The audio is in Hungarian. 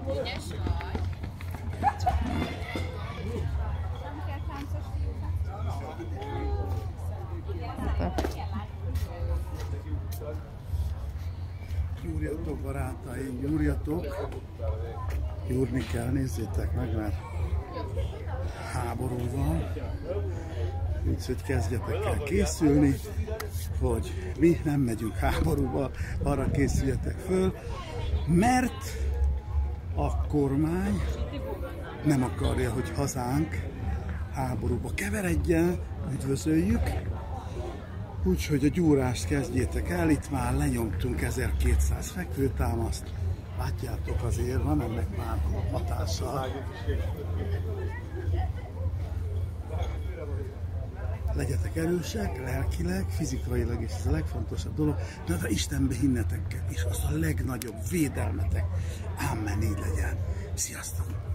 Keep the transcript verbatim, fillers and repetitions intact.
Gyúrjatok, barátaim, gyúrjatok! Gyúrni kell, nézzétek meg, mert háború van. Úgyhogy kezdjetek el készülni, hogy mi nem megyünk háborúba, arra készüljetek föl, mert a kormány nem akarja, hogy hazánk háborúba keveredjen, üdvözöljük. Úgyhogy a gyúrást kezdjétek el, itt már lenyomtunk ezerkétszáz fekvőtámaszt, látjátok, azért van ennek már hatása. Legyetek erősek, lelkileg, fizikailag is ez a legfontosabb dolog, de ha Istenbe hinnetek, és az a legnagyobb védelmetek. Amen, így legyen. Sziasztok!